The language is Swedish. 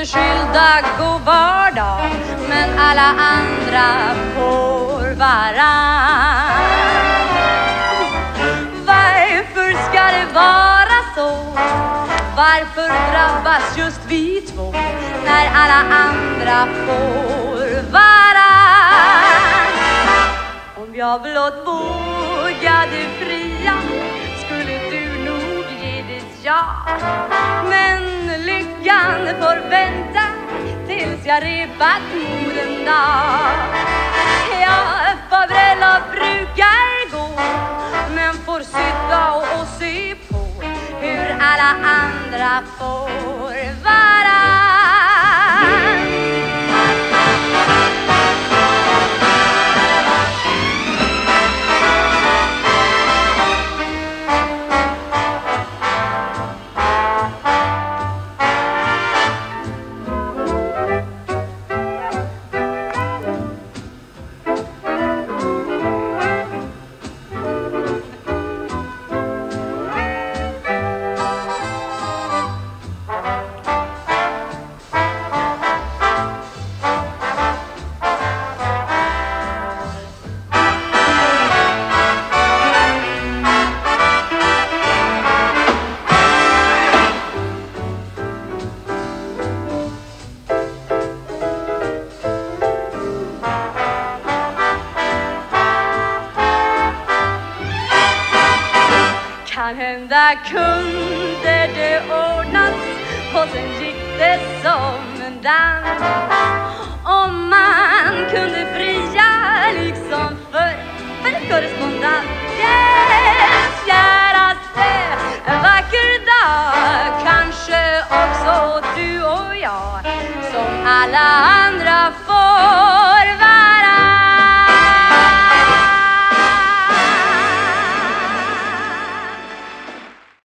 skilda gå vardag, men alla andra får varann. Varför ska det vara så? Varför drabbas just vi två när alla andra får varann? Om jag blott vågade fria skulle du nog ge ditt ja. Men lyckan får vänta tills jag repat moden dag. Ja, på bröllop brukar gå, men får sitta och se på hur alla andra får varann. Kan hända kunde det ordnas och sen gick det som en dans. Om man kunde fria liksom för korrespondens.